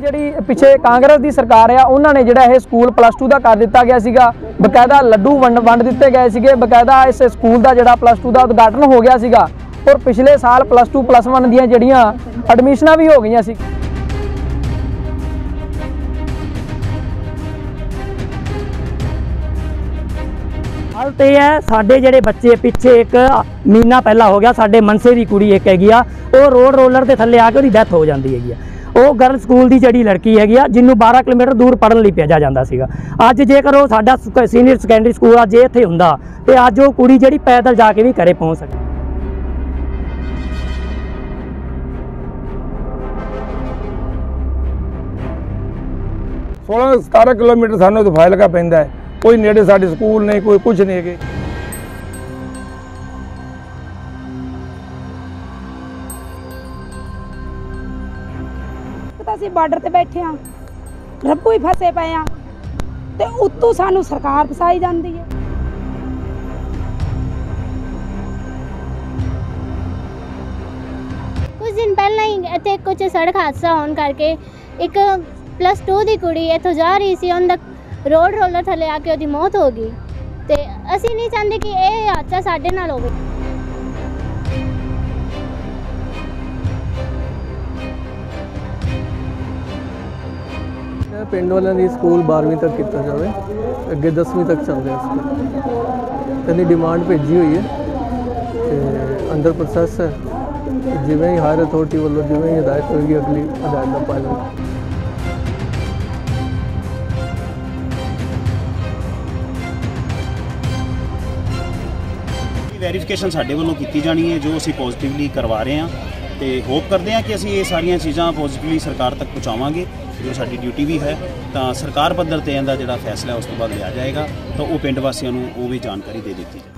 ਜਿਹੜੀ ਪਿੱਛੇ ਕਾਂਗਰਸ ਦੀ ਸਰਕਾਰ ਆ ਉਹਨਾਂ ਨੇ ਜਿਹੜਾ ਇਹ ਸਕੂਲ +2 ਦਾ ਕਰ ਦਿੱਤਾ ਗਿਆ ਸੀਗਾ। ਬਕਾਇਦਾ ਲੱਡੂ ਵੰਡ ਦਿੱਤੇ ਗਏ ਸੀਗੇ। ਬਕਾਇਦਾ ਇਸ ਸਕੂਲ ਦਾ ਜਿਹੜਾ +2 ਦਾ ਉਦਘਾਟਨ ਹੋ ਗਿਆ ਸੀਗਾ और पिछले साल +2 +1 ਦੀਆਂ ਜਿਹੜੀਆਂ ਐਡਮਿਸ਼ਨਾਂ भी हो गई सी। हाल तो यह है साढ़े जेडे बच्चे पिछे एक महीना पहला हो गया साढ़े मनसे की कुड़ी एक हैगी वो रोड रोलर के थले आके उसकी डैथ हो जाती हैगी। वो गर्ल स्कूल की जी लड़की हैगी जिन्होंने 12 किलोमीटर दूर पढ़ने लिए भेजा जाता है। अज जेकर वो साडा सीनियर सैकेंडरी स्कूल आ जे इत्थे हुंदा ते अज वो कुड़ी जी पैदल जाके भी घरे पहुँच सकती। 16-17 किलोमीटर सानू तो फाइलका पैंदा है। कोई नेड़े साडे स्कूल नहीं कोई कुछ नहीं है। ਅਸੀਂ ਬਾਰਡਰ ਤੇ ਬੈਠੇ ਆ ਰੱਬੂ ਹੀ ਫਸੇ ਪਏ ਆ ਤੇ ਉੱਤੋਂ ਸਾਨੂੰ ਸਰਕਾਰ ਫਸਾਈ ਜਾਂਦੀ ਹੈ। कुछ दिन पहले ही इतने कुछ सड़क हादसा होने करके एक +2 की कुड़ी इतों जा रही सी उन रोड रोलर थले आके उसकी मौत हो गई। तो असी नहीं चाहते कि यह हादसा साढ़े नाल होवे। पिंड वालों की स्कूल 12वीं तक किया जाए, अगे 10वीं तक चल रहा स्कूल। इन्नी डिमांड भेजी हुई है तो अंडर प्रोसैस है। जिमें ही हायर अथॉरिटी वालों जिमें ही हिदायत होगी अगली हिदायत का पालन। ਵੈਰੀਫਿਕੇਸ਼ਨ ਸਾਡੇ ਵੱਲੋਂ ਕੀਤੀ ਜਾਣੀ ਹੈ ਜੋ ਅਸੀਂ ਪੋਜ਼ਿਟਿਵਲੀ ਕਰਵਾ ਰਹੇ ਹਾਂ ਤੇ ਹੋਪ ਕਰਦੇ ਹਾਂ ਕਿ ਅਸੀਂ ਇਹ ਸਾਰੀਆਂ ਚੀਜ਼ਾਂ ਪੋਜ਼ਿਟਿਵਲੀ ਸਰਕਾਰ ਤੱਕ ਪਹੁੰਚਾਵਾਂਗੇ ਜੋ ਸਾਡੀ ਡਿਊਟੀ ਵੀ ਹੈ। ਤਾਂ ਸਰਕਾਰ ਪੱਧਰ ਤੇ ਇਹਦਾ ਜਿਹੜਾ ਫੈਸਲਾ ਉਸ ਤੋਂ ਬਾਅਦ ਲਿਆ ਜਾਏਗਾ ਤਾਂ ਉਹ ਪਿੰਡ ਵਾਸੀਆਂ ਨੂੰ ਉਹ ਵੀ ਜਾਣਕਾਰੀ ਦੇ ਦਿੱਤੀ ਜਾਏ।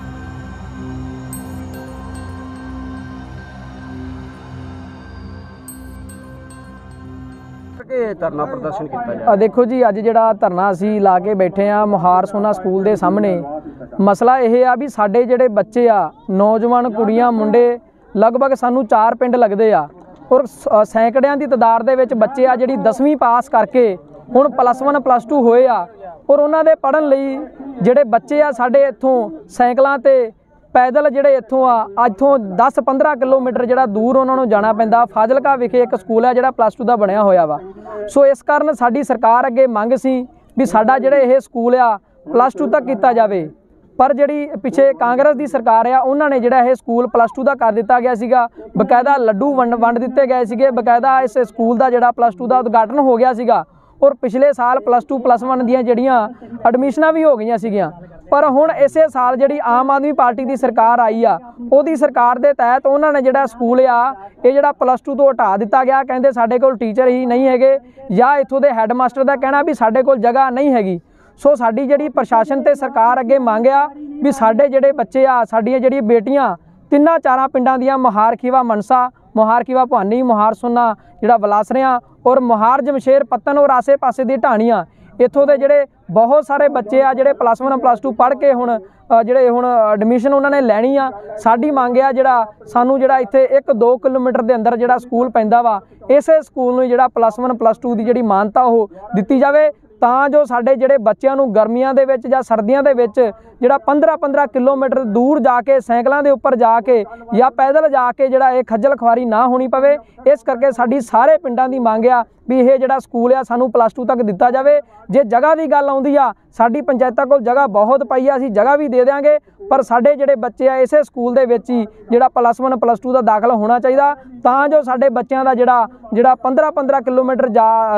धरना प्रदर्शन किया देखो जी अज जिहड़ा धरना असी ला के बैठे हाँ मोहार सोना स्कूल के सामने मसला यह आ भी साडे जिहड़े बच्चे आ नौजवान कुड़ियां मुंडे लगभग सानू 4 पिंड लगदे आ और सैकड़ियां की तादाद दे विच बच्चे आ जिहड़ी 10वीं पास करके हुण +1 +2 होए आ और उन्हां दे पढ़न लई जिहड़े बच्चे आ साडे इत्थों साइकलां ते पैदल जिहड़े इत्थों आ इत्थों 10-15 किलोमीटर जिहड़ा दूर उन्हां नूं जाना पैंदा। फाजिलका विखे एक स्कूल है जिहड़ा +2 दा बनया होया वा। सो इस कारण साडी सरकार अगे मंग सी भी साडा जिहड़ा इह स्कूल आ +2 तक कीता जावे। पर जिहड़ी पिछे कांग्रेस दी सरकार आ उन्हां ने जिहड़ा इह स्कूल +2 दा कर दिता गया सीगा। बकायदा लड्डू वंड दिते गए सीगे। बकायदा इस स्कूल दा जिहड़ा +2 दा उद्घाटन हो गया सीगा और पिछले साल +2 +1 दियां जिहड़ियां एडमिशनां भी हो गईयां सीगियां। पर हुण इसे साल जिहड़ी आम आदमी पार्टी की सरकार आई आ उहदी सरकार दे तहत उन्होंने जिहड़ा स्कूल आ ये जिहड़ा +2 तो हटा दिता गया। कहंदे साडे कोल टीचर ही नहीं हैगे या इत्थों दे हैडमास्टर दा कहना भी साडे कोल जगह नहीं हैगी। सो साडी जिहड़ी प्रशासन ते सरकार अगे मंग आ भी साडे जिहड़े बच्चे आ साडीआं जिहड़ियां बेटियां 3-4 पिंडां दियां मोहार खीवा मनसा मोहार खीवा भानी मोहार सोना जिहड़ा वलासरियां और मोहार जमशेर पत्तन और आसे पासे दी ढाणियां इत्थों दे जिहड़े बहुत सारे बच्चे आ जिहड़े +1 +2 पढ़ के हुण जिहड़े हुण एडमिशन उन्होंने लैनी आ। साडी मंग आ जिहड़ा सानू जिहड़ा इत्थे 1-2 किलोमीटर दे अंदर जिहड़ा स्कूल पैंदा वा इसे स्कूल नूं जिहड़ा +1 +2 दी जिहड़ी मानता ओह दित्ती जावे तां जो साडे जिहड़े बच्चिआं नूं गर्मियां दे विच जां सर्दियां दे विच जिहड़ा 15-15 किलोमीटर दूर जाके साइकलां दे उपर जाके या पैदल जाके जिहड़ा इह खज्जल खुआरी ना होनी पवे। इस करके साडी सारे पिंडां दी मंग आ भी यह जिहड़ा स्कूल आ सानू +2 तक दिता जावे। जे जगह की गल आउंदी आ साडी पंचायतां कोल जगह बहुत पई आ असीं जगह भी दे देंगे पर साडे जिहड़े बच्चे आ इसे स्कूल दे विच ही जिहड़ा +1 +2 दा दाखला होना चाहिदा तां जो साडे बच्चिआं दा जिहड़ा 15-15 किलोमीटर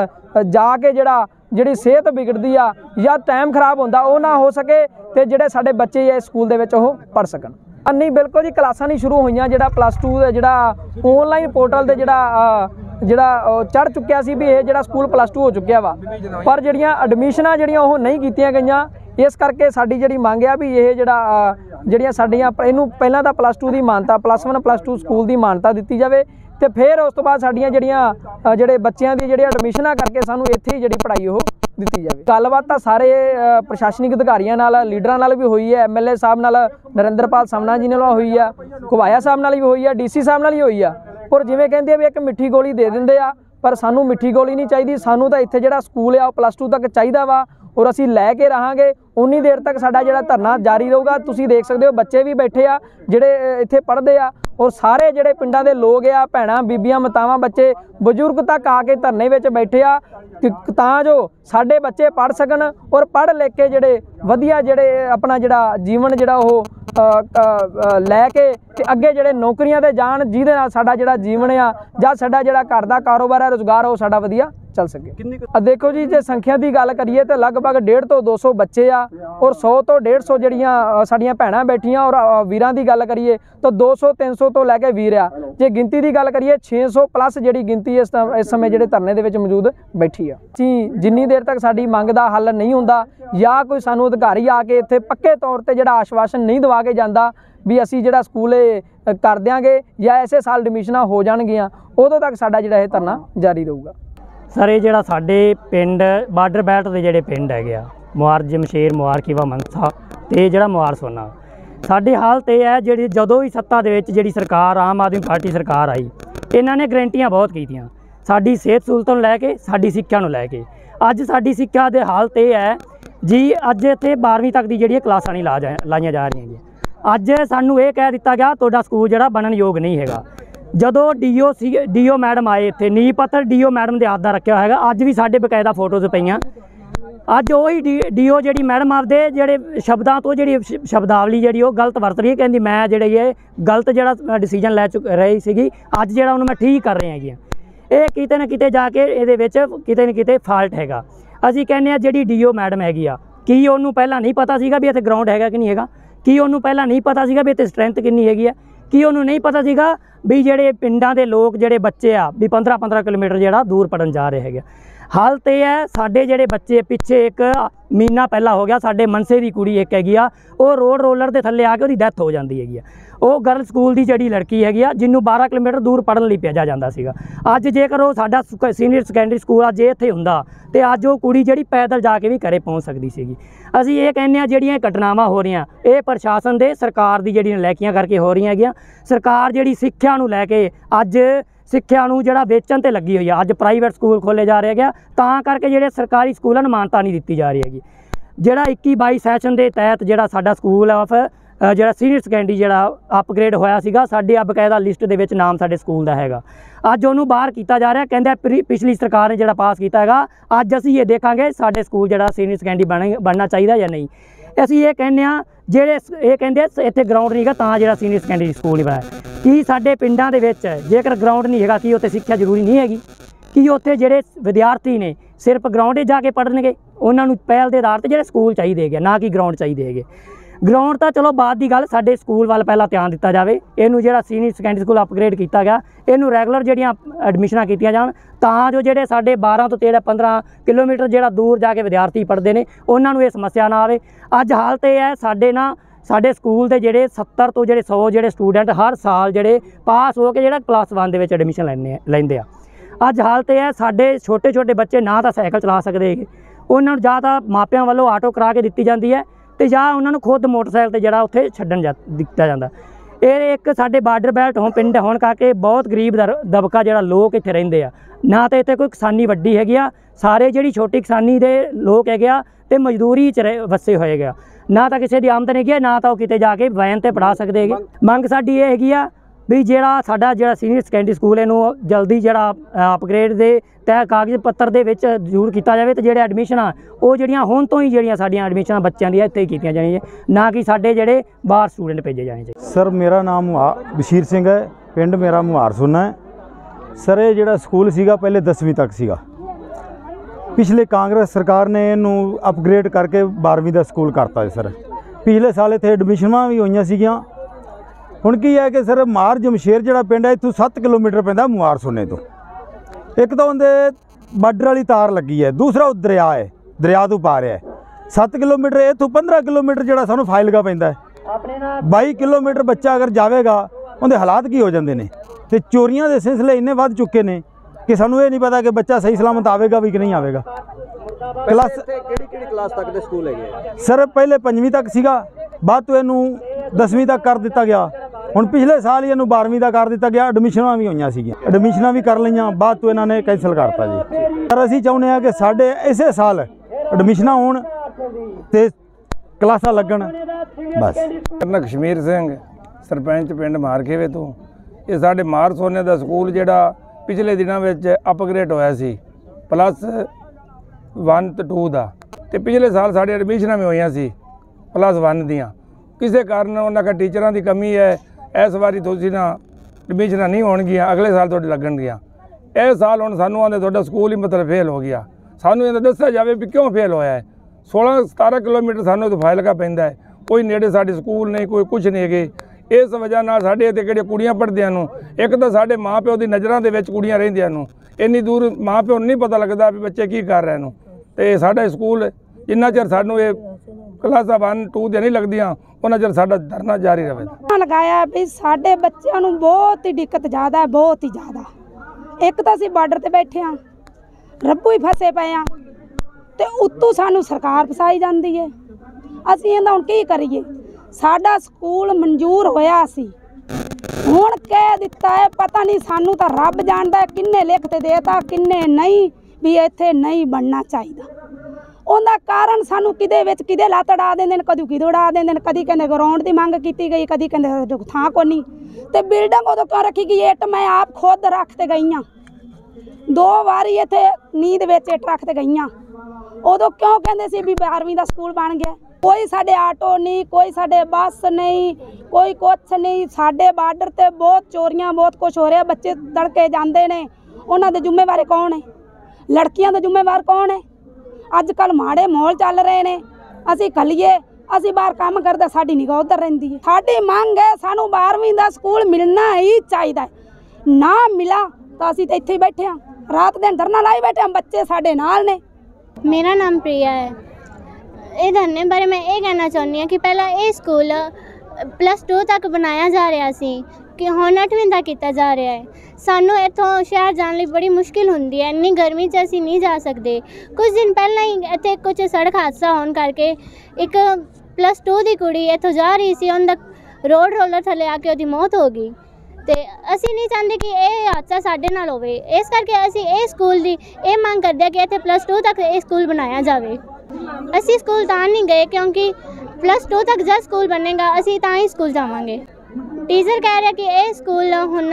जाके जिहड़ी सेहत बिगड़दी आ या टाइम खराब होंदा वो ना हो सके ते जिहड़े साडे बच्चे आ स्कूल दे विच ओह पढ़ सकन। नहीं बिल्कुल जी क्लासां नहीं शुरू होईयां जिहड़ा +2 दा जिहड़ा ऑनलाइन पोर्टल ते जिहड़ा चढ़ चुक्या सी भी ये जिहड़ा स्कूल +2 हो चुक्या वा पर जिहड़ियां एडमिशनां जिहड़ियां ओह नहीं कीतियां गईयां। इस करके साडी जिहड़ी मंग आ भी ये जिहड़ियां साडीआं इहनूं पहिलां तां +2 दी मानता +1 +2 स्कूल दी मानता दित्ती जावे ते फिर उस तो बाद साडीआं जिहड़ियां बच्चिआं दी जिहड़ी एडमिशनां करके सानूं इत्थे ही जिहड़ी पढ़ाई ओह दित्ती जावे। गलबात तां सारे प्रशासनिक अधिकारियों नाल लीडरां नाल भी हुई है, MLA साहब नाल नरेंद्रपाल समना जी नाल हुई है, घुबाया साहब नाल भी हुई है, DC साहब नाल ही हुई है। पर जिवें कहंदे भी एक मिठी गोली दे दिंदे आ ਪਰ ਸਾਨੂੰ ਮਿੱਠੀ ਗੋਲੀ ਨਹੀਂ ਚਾਹੀਦੀ। ਸਾਨੂੰ ਤਾਂ ਇੱਥੇ ਜਿਹੜਾ ਸਕੂਲ ਆ ਉਹ +2 ਤੱਕ ਚਾਹੀਦਾ ਵਾ ਔਰ ਅਸੀਂ ਲੈ ਕੇ ਰਹਾਂਗੇ। ਉਨੀ ਦੇਰ ਤੱਕ ਸਾਡਾ ਜਿਹੜਾ ਧਰਨਾ ਜਾਰੀ ਰਹੂਗਾ। ਤੁਸੀਂ ਦੇਖ ਸਕਦੇ ਹੋ ਬੱਚੇ ਵੀ ਬੈਠੇ ਆ ਜਿਹੜੇ ਇੱਥੇ ਪੜ੍ਹਦੇ ਆ ਔਰ ਸਾਰੇ ਜਿਹੜੇ ਪਿੰਡਾਂ ਦੇ ਲੋਕ ਆ, ਭੈਣਾਂ, ਬੀਬੀਆਂ, ਮਾਤਾਵਾਂ, ਬੱਚੇ, ਬਜ਼ੁਰਗ ਤੱਕ ਆ ਕੇ ਧਰਨੇ ਵਿੱਚ ਬੈਠੇ ਆ ਤਾਂ ਜੋ ਸਾਡੇ ਬੱਚੇ ਪੜ੍ਹ ਸਕਣ ਔਰ ਪੜ੍ਹ ਲਿਖ ਕੇ ਜਿਹੜੇ ਵਧੀਆ ਜਿਹੜੇ ਆਪਣਾ ਜਿਹੜਾ ਜੀਵਨ ਜਿਹੜਾ ਉਹ ਲੈ ਕੇ ਤੇ ਅੱਗੇ ਜਿਹੜੇ ਨੌਕਰੀਆਂ ਤੇ ਜਾਣ, ਜਿਹਦੇ ਨਾਲ ਸਾਡਾ ਜਿਹੜਾ ਜੀਵਨ ਆ ਜਾਂ ਸਾਡਾ ਜਿਹੜਾ ਘਰ ਦਾ ਕਾਰੋਬਾਰ ਹੈ, ਰੁਜ਼ਗਾਰ ਉਹ ਸਾਡਾ ਵਧੀਆ ਚੱਲ ਸਕੇ। ਦੇਖੋ ਜੀ, ਜੇ ਸੰਖਿਆ ਦੀ ਗੱਲ ਕਰੀਏ ਤਾਂ ਲਗਭਗ 150 ਤੋਂ 200 ਬੱਚੇ ਆ ਔਰ 100 ਤੋਂ 150 ਜਿਹੜੀਆਂ ਸਾਡੀਆਂ ਭੈਣਾਂ ਬੈਠੀਆਂ ਔਰ ਵੀਰਾਂ ਦੀ ਗੱਲ ਕਰੀਏ ਤਾਂ 200 300 ਤੋਂ ਲੈ ਕੇ ਵੀਰ ਆ। ਜੇ ਗਿਣਤੀ ਦੀ ਗੱਲ ਕਰੀਏ 600 ਪਲੱਸ ਜਿਹੜੀ ਗਿਣਤੀ ਇਸ ਸਮੇਂ ਜਿਹੜੇ ਧਰਨੇ ਦੇ ਵਿੱਚ ਮੌਜੂਦ ਬੈਠੀ ਆ। ਜਿੰਨੀ ਦੇਰ ਤੱਕ ਸਾਡੀ ਮੰਗ ਦਾ ਹੱਲ ਨਹੀਂ ਹੁੰਦਾ ਜਾਂ ਕੋਈ ਸਾਨੂੰ ਅਧਿਕਾਰੀ ਆ ਕੇ ਇੱਥੇ ਪੱਕੇ ਤੌਰ ਤੇ ਜਿਹੜਾ ਆਸ਼ਵਾਸਨ ਨਹੀਂ ਦਵਾ ਕੇ ਜਾਂਦਾ ਵੀ ਅਸੀਂ ਜਿਹੜਾ ਸਕੂਲ ਕਰ ਦਿਆਂਗੇ ਜਾਂ ਇਸੇ ਸਾਲ ਐਡਮਿਸ਼ਨਾਂ ਹੋ ਜਾਣਗੀਆਂ, ਉਦੋਂ ਤੱਕ ਸਾਡਾ ਜਿਹੜਾ ਇਹ ਧਰਨਾ ਜਾਰੀ ਰਹੂਗਾ। ਸਰ, ਇਹ ਜਿਹੜਾ ਸਾਡੇ ਪਿੰਡ ਬਾਰਡਰ ਬੈਲਟ ਦੇ ਜਿਹੜੇ ਪਿੰਡ ਹੈਗੇ ਆ, ਮੁਹਾਰ, ਜਮਸ਼ੇਰ, ਮੁਹਾਰ, ਖੀਵਾ, ਮਨਸਾ ਤੇ ਜਿਹੜਾ ਮੁਹਾਰ ਸੋਨਾ, ਸਾਡੀ ਹਾਲਤ ਇਹ ਹੈ ਜਿਹੜੀ ਜਦੋਂ ਵੀ ਸੱਤਾ ਦੇ ਵਿੱਚ ਜਿਹੜੀ ਸਰਕਾਰ, ਆਮ ਆਦਮੀ ਪਾਰਟੀ ਸਰਕਾਰ ਆਈ, ਇਹਨਾਂ ਨੇ ਗਰੰਟੀਆਂ ਬਹੁਤ ਕੀਤੀਆਂ ਸਾਡੀ ਸਿਹਤ ਸਹੂਲਤਾਂ ਨੂੰ ਲੈ ਕੇ, ਸਾਡੀ ਸਿੱਖਿਆ ਨੂੰ ਲੈ ਕੇ। ਅੱਜ ਸਾਡੀ ਸਿੱਖਿਆ ਦੇ ਹਾਲਤ ਇਹ ਹੈ ਜੀ, ਅੱਜ ਇੱਥੇ 12ਵੀਂ ਤੱਕ ਦੀ ਜਿਹੜੀਆਂ ਕਲਾਸਾਂ ਨਹੀਂ ਲਾਈਆਂ ਜਾ ਰਹੀਆਂ ਜੀ। ਅੱਜ ਸਾਨੂੰ ਇਹ ਕਹਿ ਦਿੱਤਾ ਗਿਆ ਤੁਹਾਡਾ ਸਕੂਲ ਜਿਹੜਾ ਬਣਨ ਯੋਗ ਨਹੀਂ ਹੈਗਾ। ਜਦੋਂ ਡੀਓ ਮੈਡਮ ਆਏ ਇੱਥੇ, ਨੀਂਹ ਪੱਥਰ ਡੀਓ ਮੈਡਮ ਦੇ ਹੱਥ ਦਾ ਰੱਖਿਆ ਹੈਗਾ। ਅੱਜ ਵੀ ਸਾਡੇ ਬਕਾਇਦਾ ਫੋਟੋਜ਼ ਪਈਆਂ। ਅੱਜ ਉਹੀ ਡੀਓ ਜਿਹੜੀ ਮੈਡਮ ਆਪਦੇ ਜਿਹੜੇ ਸ਼ਬਦਾਂ ਤੋਂ ਜਿਹੜੀ ਸ਼ਬਦਾਵਲੀ ਜਿਹੜੀ ਉਹ ਗਲਤ ਵਰਤ ਰਹੀ ਹੈ। ਕਹਿੰਦੀ ਮੈਂ ਜਿਹੜੀ ਇਹ ਗਲਤ ਜਿਹੜਾ ਡਿਸੀਜਨ ਲੈ ਰਹੀ ਸੀਗੀ, ਅੱਜ ਜਿਹੜਾ ਉਹਨੂੰ ਮੈਂ ਠੀਕ ਕਰ ਰਹੀ ਹੈਗੀ। ਇਹ ਕਿਤੇ ਨਾ ਕਿਤੇ ਜਾ ਕੇ ਇਹਦੇ ਵਿੱਚ ਕਿਤੇ ਨਾ ਕਿਤੇ ਫਾਲਟ ਹੈਗਾ। ਅਸੀਂ ਕਹਿੰਦੇ ਹਾਂ ਜਿਹੜੀ ਡੀਓ ਮੈਡਮ ਹੈਗੀ ਆ, ਕੀ ਉਹਨੂੰ ਪਹਿਲਾਂ ਨਹੀਂ ਪਤਾ ਸੀਗਾ ਵੀ ਇੱਥੇ ਗਰਾਊਂਡ ਹੈਗਾ ਕਿ ਨਹੀਂ ਹੈਗਾ? ਕੀ ਉਹਨੂੰ ਪਹਿਲਾਂ ਨਹੀਂ ਪਤਾ ਸੀਗਾ ਵੀ ਇੱਥੇ ਸਟਰੈਂਥ ਕਿੰਨੀ ਹੈਗੀ ਆ? ਕੀ ਉਹਨੂੰ ਨਹੀਂ ਪਤਾ ਸੀਗਾ ਵੀ ਜਿਹੜੇ ਪਿੰਡਾਂ ਦੇ ਲੋਕ ਜਿਹੜੇ ਬੱਚੇ ਆ ਵੀ 15-15 ਕਿਲੋਮੀਟਰ ਜਿਹੜਾ ਦੂਰ ਪੜਨ ਜਾ ਰਹੇ ਹੈਗੇ? ਹਾਲਤ ਇਹ ਹੈ, ਸਾਡੇ ਜਿਹੜੇ ਬੱਚੇ ਪਿੱਛੇ ਇੱਕ ਮਹੀਨਾ ਪਹਿਲਾਂ ਹੋ ਗਿਆ, ਸਾਡੇ ਮਨਸੇ ਦੀ ਕੁੜੀ ਇੱਕ ਹੈਗੀ ਆ, ਉਹ ਰੋਡ ਰੋਲਰ ਦੇ ਥੱਲੇ ਆ ਕੇ ਉਹਦੀ ਡੈਥ ਹੋ ਜਾਂਦੀ ਹੈਗੀ ਆ। ਉਹ ਗਰਲ ਸਕੂਲ ਦੀ ਜਿਹੜੀ ਲੜਕੀ ਹੈਗੀ ਆ, ਜਿਹਨੂੰ 12 ਕਿਲੋਮੀਟਰ ਦੂਰ ਪੜ੍ਹਨ ਲਈ ਭੇਜਿਆ ਜਾਂਦਾ ਸੀਗਾ। ਅੱਜ ਜੇਕਰ ਉਹ ਸਾਡਾ ਸੀਨੀਅਰ ਸੈਕੰਡਰੀ ਸਕੂਲ ਆ ਜੇ ਇੱਥੇ ਹੁੰਦਾ ਤੇ ਅੱਜ ਉਹ ਕੁੜੀ ਜਿਹੜੀ ਪੈਦਲ ਜਾ ਕੇ ਵੀ ਘਰੇ ਪਹੁੰਚ ਸਕਦੀ ਸੀਗੀ। ਅਸੀਂ ਇਹ ਕਹਿੰਦੇ ਹਾਂ ਜਿਹੜੀਆਂ ਘਟਨਾਵਾਂ ਹੋ ਰਹੀਆਂ ਇਹ ਪ੍ਰਸ਼ਾਸਨ ਦੇ, ਸਰਕਾਰ ਦੀ ਜਿਹੜੀਆਂ ਨਲਾਇਕੀਆਂ ਕਰਕੇ ਹੋ ਰਹੀਆਂ ਹੈਗੀਆਂ। ਸਰਕਾਰ ਜਿਹੜੀ ਸਿੱਖਿਆ ਨੂੰ ਲੈ ਕੇ ਅੱਜ ਸਿੱਖਿਆ ਨੂੰ ਜਿਹੜਾ ਵੇਚਣ ਤੇ ਲੱਗੀ ਹੋਈ ਆ। ਅੱਜ ਪ੍ਰਾਈਵੇਟ ਸਕੂਲ ਖੋਲ੍ਹੇ ਜਾ ਰਹੇ ਹੈਗੇ, ਤਾਂ ਕਰਕੇ ਜਿਹੜੇ ਸਰਕਾਰੀ ਸਕੂਲਾਂ ਨੂੰ ਮਾਨਤਾ ਨਹੀਂ ਦਿੱਤੀ ਜਾ ਰਹੀ ਹੈਗੀ। ਜਿਹੜਾ 21-22 ਸੈਸ਼ਨ ਦੇ ਤਹਿਤ ਜਿਹੜਾ ਸਾਡਾ ਸਕੂਲ ਆਫ ਜਿਹੜਾ ਸੀਨੀਅਰ ਸੈਕੰਡਰੀ ਜਿਹੜਾ ਅਪਗ੍ਰੇਡ ਹੋਇਆ ਸੀਗਾ, ਸਾਡੇ ਬਕਾਇਦਾ ਲਿਸਟ ਦੇ ਵਿੱਚ ਨਾਮ ਸਾਡੇ ਸਕੂਲ ਦਾ ਹੈਗਾ। ਅੱਜ ਉਹਨੂੰ ਬਾਹਰ ਕੀਤਾ ਜਾ ਰਿਹਾ। ਕਹਿੰਦੇ ਪਿਛਲੀ ਸਰਕਾਰ ਨੇ ਜਿਹੜਾ ਪਾਸ ਕੀਤਾ ਹੈਗਾ, ਅੱਜ ਅਸੀਂ ਇਹ ਦੇਖਾਂਗੇ ਸਾਡੇ ਸਕੂਲ ਜਿਹੜਾ ਸੀਨੀਅਰ ਸੈਕੰਡਰੀ ਬਣਨਾ ਚਾਹੀਦਾ ਜਾਂ ਨਹੀਂ। ਅਸੀਂ ਇਹ ਕਹਿੰਦੇ ਹਾਂ ਜਿਹੜੇ ਇਹ ਕਹਿੰਦੇ ਇੱਥੇ ਗਰਾਊਂਡ ਨਹੀਂ ਹੈਗਾ ਤਾਂ ਜਿਹੜਾ ਸੀਨੀਅਰ ਸੈਕੰਡਰੀ ਸਕੂਲ ਨਹੀਂ ਬਣਾਇਆ। ਕੀ ਸਾਡੇ ਪਿੰਡਾਂ ਦੇ ਵਿੱਚ ਜੇਕਰ ਗਰਾਊਂਡ ਨਹੀਂ ਹੈਗਾ, ਕੀ ਉੱਥੇ ਸਿੱਖਿਆ ਜ਼ਰੂਰੀ ਨਹੀਂ ਹੈਗੀ? ਕੀ ਉੱਥੇ ਜਿਹੜੇ ਵਿਦਿਆਰਥੀ ਨੇ ਸਿਰਫ ਗਰਾਊਂਡ 'ਤੇ ਜਾ ਕੇ ਪੜ੍ਹਨਗੇ? ਉਹਨਾਂ ਨੂੰ ਪਹਿਲ ਦੇ ਆਧਾਰ 'ਤੇ ਜਿਹੜੇ ਸਕੂਲ ਚਾਹੀਦੇ ਹੈਗੇ, ਨਾ ਕਿ ਗਰਾਊਂਡ ਚਾਹੀਦੇ ਹੈਗੇ। ਗਰਾਊਂਡ ਤਾਂ ਚਲੋ ਬਾਅਦ ਦੀ ਗੱਲ, ਸਾਡੇ ਸਕੂਲ ਵੱਲ ਪਹਿਲਾਂ ਧਿਆਨ ਦਿੱਤਾ ਜਾਵੇ। ਇਹਨੂੰ ਜਿਹੜਾ ਸੀਨੀਅਰ ਸੈਕੰਡਰੀ ਸਕੂਲ ਅਪਗ੍ਰੇਡ ਕੀਤਾ ਗਿਆ, ਇਹਨੂੰ ਰੈਗੂਲਰ ਜਿਹੜੀਆਂ ਐਡਮਿਸ਼ਨਾਂ ਕੀਤੀਆਂ ਜਾਣ ਤਾਂ ਜੋ ਜਿਹੜੇ ਸਾਡੇ 12 ਤੋਂ 13-15 ਕਿਲੋਮੀਟਰ ਜਿਹੜਾ ਦੂਰ ਜਾ ਕੇ ਵਿਦਿਆਰਥੀ ਪੜ੍ਹਦੇ ਨੇ ਉਹਨਾਂ ਨੂੰ ਇਹ ਸਮੱਸਿਆ ਨਾ ਆਵੇ। ਅੱਜ ਹਾਲਤ ਇਹ ਹੈ ਸਾਡੇ ਸਕੂਲ ਦੇ ਜਿਹੜੇ 70 ਤੋਂ ਜਿਹੜੇ 100 ਜਿਹੜੇ ਸਟੂਡੈਂਟ ਹਰ ਸਾਲ ਜਿਹੜੇ ਪਾਸ ਹੋ ਕੇ ਜਿਹੜਾ ਕਲਾਸ 1 ਦੇ ਵਿੱਚ ਐਡਮਿਸ਼ਨ ਲੈਂਦੇ ਆ। ਅੱਜ ਹਾਲਤ ਇਹ ਹੈ, ਸਾਡੇ ਛੋਟੇ ਬੱਚੇ ਨਾ ਤਾਂ ਸਾਈਕਲ ਚਲਾ ਸਕਦੇ ਹੈਗੇ, ਉਹਨਾਂ ਨੂੰ ਜਾਂ ਤਾਂ ਮਾਪਿਆਂ ਵੱਲੋਂ ਆਟੋ ਕਰਾ ਕੇ ਦਿੱਤੀ ਜਾਂਦੀ ਹੈ ਤੇ ਜਾਂ ਉਹਨਾਂ ਨੂੰ ਖੁਦ ਮੋਟਰਸਾਈਕਲ ਤੇ ਜਿਹੜਾ ਉੱਥੇ ਛੱਡਣ ਦਿੱਤਾ ਜਾਂਦਾ। ਇਹ ਇੱਕ ਸਾਡੇ ਬਾਰਡਰ ਬੈਲਟ ਪਿੰਡ ਹੋਣ ਕਰਕੇ ਬਹੁਤ ਗਰੀਬ ਦਬਕਾ ਜਿਹੜਾ ਲੋਕ ਇੱਥੇ ਰਹਿੰਦੇ ਆ। ਨਾ ਤਾਂ ਇੱਥੇ ਕੋਈ ਕਿਸਾਨੀ ਵੱਡੀ ਹੈਗੀ ਆ, ਸਾਰੇ ਜਿਹੜੀ ਛੋਟੀ ਕਿਸਾਨੀ ਦੇ ਲੋਕ ਹੈਗੇ ਆ ਤੇ ਮਜ਼ਦੂਰੀ 'ਚ ਵਸੇ ਹੋਏ ਹੈਗੇ ਆ। ਨਾ ਤਾਂ ਕਿਸੇ ਦੀ ਆਮਦਨ ਹੈਗੀ ਆ, ਨਾ ਤਾਂ ਉਹ ਕਿਤੇ ਜਾ ਕੇ ਵੈਨ ਤੇ ਪੜ੍ਹਾ ਸਕਦੇ ਹੈਗੇ। ਮੰਗ ਸਾਡੀ ਇਹ ਹੈਗੀ ਆ ਵੀ ਸਾਡਾ ਸੀਨੀਅਰ ਸੈਕੰਡਰੀ ਸਕੂਲ ਇਹਨੂੰ ਜਲਦੀ ਜਿਹੜਾ ਅਪਗ੍ਰੇਡ ਦੇ ਤਹਿ ਕਾਗਜ਼ ਪੱਤਰ ਦੇ ਵਿੱਚ ਜ਼ਰੂਰ ਕੀਤਾ ਜਾਵੇ ਤੇ ਜਿਹੜੇ ਐਡਮਿਸ਼ਨਾਂ ਉਹ ਜਿਹੜੀਆਂ ਹੁਣ ਤੋਂ ਹੀ ਜਿਹੜੀਆਂ ਸਾਡੀਆਂ ਐਡਮਿਸ਼ਨਾਂ ਬੱਚਿਆਂ ਦੀਆਂ ਇੱਥੇ ਹੀ ਕੀਤੀਆਂ ਜਾਣੀਆਂ, ਨਾ ਕਿ ਸਾਡੇ ਜਿਹੜੇ ਬਾਹਰ ਸਟੂਡੈਂਟ ਭੇਜੇ ਜਾਣੇ ਚਾਹੀਦੇ। ਸਰ, ਮੇਰਾ ਨਾਮ ਬਸ਼ੀਰ ਸਿੰਘ ਹੈ, ਪਿੰਡ ਮੇਰਾ ਮੁਹਾਰ ਸੋਨਾ ਹੈ। ਸਰ, ਇਹ ਜਿਹੜਾ ਸਕੂਲ ਸੀਗਾ ਪਹਿਲੇ 10ਵੀਂ ਤੱਕ ਸੀਗਾ। ਪਿਛਲੇ ਕਾਂਗਰਸ ਸਰਕਾਰ ਨੇ ਇਹਨੂੰ ਅਪਗ੍ਰੇਡ ਕਰਕੇ 12ਵੀਂ ਦਾ ਸਕੂਲ ਕਰਤਾ ਹੈ। ਸਰ, ਪਿਛਲੇ ਸਾਲ ਇੱਥੇ ਐਡਮਿਸ਼ਨਾਂ ਵੀ ਹੋਈਆਂ ਸੀਗੀਆਂ। ਹੁਣ ਕੀ ਹੈ ਕਿ ਸਰ ਮੁਹਾਰ ਜਮਸ਼ੇਰ ਜਿਹੜਾ ਪਿੰਡ ਹੈ ਇੱਥੋਂ 7 ਕਿਲੋਮੀਟਰ ਪੈਂਦਾ ਮੁਹਾਰ ਸੋਨੇ ਤੋਂ। ਇੱਕ ਤਾਂ ਉਹਦੇ ਬਾਰਡਰ ਵਾਲੀ ਤਾਰ ਲੱਗੀ ਹੈ, ਦੂਸਰਾ ਉਹ ਦਰਿਆ ਹੈ, ਦਰਿਆ ਤੋਂ ਪਾਰ ਹੈ 7 ਕਿਲੋਮੀਟਰ। ਇੱਥੋਂ 15 ਕਿਲੋਮੀਟਰ ਜਿਹੜਾ ਸਾਨੂੰ ਫਾਜ਼ਿਲਕਾ ਪੈਂਦਾ ਹੈ। 22 ਕਿਲੋਮੀਟਰ ਬੱਚਾ ਅਗਰ ਜਾਵੇਗਾ ਉਹਦੇ ਹਾਲਾਤ ਕੀ ਹੋ ਜਾਂਦੇ ਨੇ। ਤੇ ਚੋਰੀਆਂ ਦੇ ਸਿਲਸਿਲੇ ਇੰਨੇ ਵੱਧ ਚੁੱਕੇ ਨੇ ਕਿ ਸਾਨੂੰ ਇਹ ਨਹੀਂ ਪਤਾ ਕਿ ਬੱਚਾ ਸਹੀ ਸਲਾਮਤ ਆਵੇਗਾ ਵੀ ਕਿ ਨਹੀਂ ਆਵੇਗਾ। ਕਲਾਸ ਕਿਹੜੀ ਕਲਾਸ ਤੱਕ ਦੇ ਸਕੂਲ ਹੈਗੇ? ਸਰ, ਪਹਿਲੇ 5ਵੀਂ ਤੱਕ ਸੀਗਾ, ਬਾਅਦ ਤੋਂ ਇਹਨੂੰ 10ਵੀਂ ਤੱਕ ਕਰ ਦਿੱਤਾ ਗਿਆ। ਹੁਣ ਪਿਛਲੇ ਸਾਲ ਹੀ ਇਹਨੂੰ 12ਵੀਂ ਦਾ ਕਰ ਦਿੱਤਾ ਗਿਆ। ਐਡਮਿਸ਼ਨਾਂ ਵੀ ਹੋਈਆਂ ਸੀਗੀਆਂ, ਐਡਮਿਸ਼ਨਾਂ ਵੀ ਕਰ ਲਈਆਂ, ਬਾਅਦ ਤੋਂ ਇਹਨਾਂ ਨੇ ਕੈਂਸਲ ਕਰਤਾ ਜੀ। ਪਰ ਅਸੀਂ ਚਾਹੁੰਦੇ ਹਾਂ ਕਿ ਸਾਡੇ ਇਸੇ ਸਾਲ ਐਡਮਿਸ਼ਨਾਂ ਹੋਣ ਤੇ ਕਲਾਸਾਂ ਲੱਗਣ ਬਸ। ਕਰਨਾ ਕਸ਼ਮੀਰ ਸਿੰਘ ਸਰਪੰਚ ਪਿੰਡ ਮਾਰਖੇਵੇ ਤੋਂ। ਇਹ ਸਾਡੇ ਮਾਰ ਸੋਨੇ ਦਾ ਸਕੂਲ ਜਿਹੜਾ ਪਿਛਲੇ ਦਿਨਾਂ ਵਿੱਚ ਅਪਗ੍ਰੇਡ ਹੋਇਆ ਸੀ +1 ਤੇ 2 ਦਾ, ਤੇ ਪਿਛਲੇ ਸਾਲ ਸਾਡੇ ਐਡਮਿਸ਼ਨਾਂ ਵੀ ਹੋਈਆਂ ਸੀ +1 ਦੀਆਂ। ਕਿਸੇ ਕਾਰਨ ਉਹਨਾਂ ਦਾ ਟੀਚਰਾਂ ਦੀ ਕਮੀ ਹੈ। ਇਸ ਵਾਰੀ ਤੁਸੀਂ ਨਾ ਐਡਮਿਸ਼ਨਾਂ ਨਹੀਂ ਹੋਣਗੀਆਂ, ਅਗਲੇ ਸਾਲ ਤੁਹਾਡੇ ਲੱਗਣਗੀਆਂ। ਇਹ ਸਾਲ ਹੁਣ ਸਾਨੂੰ ਆਉਂਦੇ ਤੁਹਾਡਾ ਸਕੂਲ ਹੀ ਮਤਲਬ ਫੇਲ ਹੋ ਗਿਆ। ਸਾਨੂੰ ਇਹ ਦੱਸਿਆ ਜਾਵੇ ਵੀ ਕਿਉਂ ਫੇਲ ਹੋਇਆ ਹੈ। 16-17 ਕਿਲੋਮੀਟਰ ਸਾਨੂੰ ਤੋਂ ਫਾਜ਼ਿਲਕਾ ਪੈਂਦਾ ਹੈ, ਕੋਈ ਨੇੜੇ ਸਾਡੇ ਸਕੂਲ ਨਹੀਂ, ਕੋਈ ਕੁਝ ਨਹੀਂ ਹੈਗੇ। ਇਸ ਵਜ੍ਹਾ ਨਾਲ ਸਾਡੇ ਇੱਥੇ ਕਿਹੜੀਆਂ ਕੁੜੀਆਂ ਪੜ੍ਹਦੀਆਂ ਨੂੰ, ਇੱਕ ਤਾਂ ਸਾਡੇ ਮਾਂ ਪਿਓ ਦੀ ਨਜ਼ਰਾਂ ਦੇ ਵਿੱਚ ਕੁੜੀਆਂ ਰਹਿੰਦੀਆਂ ਨੂੰ, ਇੰਨੀ ਦੂਰ ਮਾਂ ਪਿਓ ਨੂੰ ਨਹੀਂ ਪਤਾ ਲੱਗਦਾ ਵੀ ਬੱਚੇ ਕੀ ਕਰ ਰਹੇ ਨੂੰ। ਤੇ ਸਾਡਾ ਸਕੂਲ ਜਿੰਨਾ ਚਿਰ ਸਾਨੂੰ ਇਹ ਕਲਾਸਾਂ 1-2 ਦੀਆਂ ਨਹੀਂ ਲੱਗਦੀਆਂ ਉਹਨਾਂ ਚਿਰ ਸਾਡਾ ਧਰਨਾ ਜਾਰੀ ਰਹੇਗਾ। ਲਗਾਇਆ ਵੀ ਸਾਡੇ ਬੱਚਿਆਂ ਨੂੰ ਬਹੁਤ ਹੀ ਦਿੱਕਤ ਜ਼ਿਆਦਾ ਹੈ, ਬਹੁਤ ਹੀ ਜ਼ਿਆਦਾ। ਇੱਕ ਤਾਂ ਅਸੀਂ ਬਾਰਡਰ ਤੇ ਬੈਠੇ ਹਾਂ, ਰੱਬੂ ਹੀ ਫਸੇ ਪਏ ਆ, ਤੇ ਉੱਤੋਂ ਸਾਨੂੰ ਸਰਕਾਰ ਫਸਾਈ ਜਾਂਦੀ ਹੈ। ਅਸੀਂ ਇਹਦਾ ਹੁਣ ਕੀ ਕਰੀਏ? ਸਾਡਾ ਸਕੂਲ ਮਨਜ਼ੂਰ ਹੋਇਆ ਸੀ, ਹੁਣ ਕਹਿ ਦਿੱਤਾ ਹੈ ਪਤਾ ਨਹੀਂ, ਸਾਨੂੰ ਤਾਂ ਰੱਬ ਜਾਣਦਾ ਕਿੰਨੇ ਲਿਖ ਤੇ ਦੇਤਾ ਕਿੰਨੇ ਨਹੀਂ, ਵੀ ਇੱਥੇ ਨਹੀਂ ਬਣਨਾ ਚਾਹੀਦਾ। ਉਹਦਾ ਕਾਰਨ ਸਾਨੂੰ ਕਿਦੇ ਵਿੱਚ ਕਿਦੇ ਲੱਤ ਉਡਾ ਦਿੰਦੇ ਨੇ, ਕਦੀ ਕਿਦੇ ਉਡਾ ਦਿੰਦੇ ਨੇ, ਕਦੀ ਕਹਿੰਦੇ ਗਰਾਊਂਡ ਦੀ ਮੰਗ ਕੀਤੀ ਗਈ, ਕਦੀ ਕਹਿੰਦੇ ਥਾਂ ਕੋਈ ਨਹੀਂ। ਤੇ ਬਿਲਡਿੰਗ ਉਦੋਂ ਕਿਉਂ ਰੱਖੀ ਗਈ? ਇੱਟ ਮੈਂ ਆਪ ਖੁਦ ਰੱਖ ਤੇ ਗਈ ਹਾਂ, 2 ਵਾਰੀ ਇੱਥੇ ਨੀਂਦ ਵਿੱਚ ਇੱਟ ਰੱਖ ਤੇ ਗਈ ਹਾਂ। ਉਦੋਂ ਕਿਉਂ ਕਹਿੰਦੇ ਸੀ ਵੀ 12ਵੀਂ ਦਾ ਸਕੂਲ ਬਣ ਗਿਆ? ਕੋਈ ਸਾਡੇ ਆਟੋ ਨਹੀਂ, ਕੋਈ ਸਾਡੇ ਬੱਸ ਨਹੀਂ, ਕੋਈ ਕੁਛ ਨਹੀਂ। ਸਾਡੇ ਬਾਰਡਰ ਤੇ ਬਹੁਤ ਚੋਰੀਆਂ, ਬਹੁਤ ਕੁਛ ਹੋ ਰਿਹਾ। ਬੱਚੇ ਤੜਕੇ ਜਾਂਦੇ ਨੇ, ਉਹਨਾਂ ਦੇ ਜ਼ਿੰਮੇਵਾਰ ਕੌਣ ਹੈ? ਲੜਕੀਆਂ ਦਾ ਜ਼ਿੰਮੇਵਾਰ ਕੌਣ ਹੈ? ਅੱਜ ਕੱਲ੍ਹ ਮਾੜੇ ਮਾਹੌਲ ਚੱਲ ਰਹੇ ਨੇ, ਅਸੀਂ ਕੱਲੀਏ, ਅਸੀਂ ਬਾਹਰ ਕੰਮ ਕਰਦੇ, ਸਾਡੀ ਨਿਗਾਹ ਉੱਧਰ ਰਹਿੰਦੀ ਹੈ। ਸਾਡੀ ਮੰਗ ਹੈ ਸਾਨੂੰ 12ਵੀਂ ਦਾ ਸਕੂਲ ਮਿਲਣਾ ਹੀ ਚਾਹੀਦਾ ਹੈ। ਨਾ ਮਿਲਾ ਤਾਂ ਅਸੀਂ ਤਾਂ ਇੱਥੇ ਹੀ ਬੈਠੇ ਹਾਂ, ਰਾਤ ਦਿਨ ਧਰਨਾ ਲਾਈ ਬੈਠੇ ਹਾਂ, ਬੱਚੇ ਸਾਡੇ ਨਾਲ ਨੇ। ਮੇਰਾ ਨਾਮ ਪ੍ਰਿਆ ਹੈ। ਇਹ ਧਰਨੇ ਬਾਰੇ ਮੈਂ ਇਹ ਕਹਿਣਾ ਚਾਹੁੰਦੀ ਹਾਂ ਕਿ ਪਹਿਲਾਂ ਇਹ ਸਕੂਲ +2 ਤੱਕ ਬਣਾਇਆ ਜਾ ਰਿਹਾ ਸੀ ਕਿ ਹੁਣ 8ਵੀਂ ਤੱਕ ਕੀਤਾ ਜਾ ਰਿਹਾ ਹੈ। ਸਾਨੂੰ ਇੱਥੋਂ ਸ਼ਹਿਰ ਜਾਣ ਲਈ ਬੜੀ ਮੁਸ਼ਕਿਲ ਹੁੰਦੀ ਹੈ, ਇੰਨੀ ਗਰਮੀ 'ਚ ਅਸੀਂ ਨਹੀਂ ਜਾ ਸਕਦੇ। ਕੁਝ ਦਿਨ ਪਹਿਲਾਂ ਹੀ ਇੱਥੇ ਕੁਝ ਸੜਕ ਹਾਦਸਾ ਹੋਣ ਕਰਕੇ ਇੱਕ +2 ਦੀ ਕੁੜੀ ਇੱਥੋਂ ਜਾ ਰਹੀ ਸੀ, ਉਹਦਾ ਰੋਡ ਰੋਲਰ ਥੱਲੇ ਆ ਕੇ ਉਹਦੀ ਮੌਤ ਹੋ ਗਈ। ਤੇ ਅਸੀਂ ਨਹੀਂ ਚਾਹੁੰਦੇ ਕਿ ਇਹ ਹਾਦਸਾ ਸਾਡੇ ਨਾਲ ਹੋਵੇ, ਇਸ ਕਰਕੇ ਅਸੀਂ ਇਹ ਸਕੂਲ ਦੀ ਇਹ ਮੰਗ ਕਰਦੇ ਹਾਂ ਕਿ ਇੱਥੇ +2 ਤੱਕ ਇਹ ਸਕੂਲ ਬਣਾਇਆ ਜਾਵੇ। ਅਸੀਂ ਸਕੂਲ ਤਾਂ ਨਹੀਂ ਗਏ ਕਿਉਂਕਿ +2 ਤੱਕ ਜਦ ਸਕੂਲ ਬਣੇਗਾ ਅਸੀਂ ਤਾਂ ਹੀ ਸਕੂਲ ਜਾਵਾਂਗੇ। ਟੀਚਰ ਕਹਿ ਰਿਹਾ ਕਿ ਇਹ ਸਕੂਲ ਹੁਣ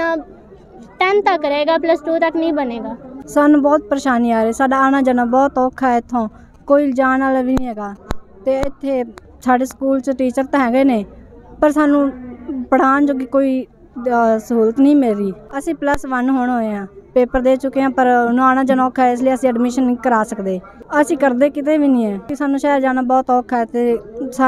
10 ਤੱਕ ਰਹੇਗਾ, +2 ਤੱਕ ਨਹੀਂ ਬਣੇਗਾ। ਸਾਨੂੰ ਬਹੁਤ ਪਰੇਸ਼ਾਨੀ ਆ ਰਹੀ, ਸਾਡਾ ਆਉਣਾ ਜਾਣਾ ਬਹੁਤ ਔਖਾ ਹੈ। ਇੱਥੋਂ ਕੋਈ ਜਾਣ ਵਾਲਾ ਵੀ ਨਹੀਂ ਹੈਗਾ, ਤੇ ਇੱਥੇ ਸਾਡੇ ਸਕੂਲ 'ਚ ਟੀਚਰ ਤਾਂ ਹੈਗੇ ਨੇ ਪਰ ਸਾਨੂੰ ਪੜ੍ਹਾਉਣ ਜੋਗੀ ਕੋਈ ਸਹੂਲਤ ਨਹੀਂ ਮਿਲ ਰਹੀ। ਅਸੀਂ +1 ਹੁਣ ਹੋਏ ਹਾਂ, ਪੇਪਰ ਦੇ ਚੁੱਕੇ ਹਾਂ, ਪਰ ਉਹਨੂੰ ਆਉਣਾ ਜਾਣਾ ਔਖਾ ਹੈ, ਇਸ ਲਈ ਅਸੀਂ ਐਡਮਿਸ਼ਨ ਨਹੀਂ ਕਰਾ ਸਕਦੇ। ਅਸੀਂ ਕਰਦੇ ਕਿਤੇ ਵੀ ਨਹੀਂ ਹੈ ਕਿ ਸਾਨੂੰ ਸ਼ਹਿਰ ਜਾਣਾ ਬਹੁਤ ਔਖਾ ਹੈ, ਤੇ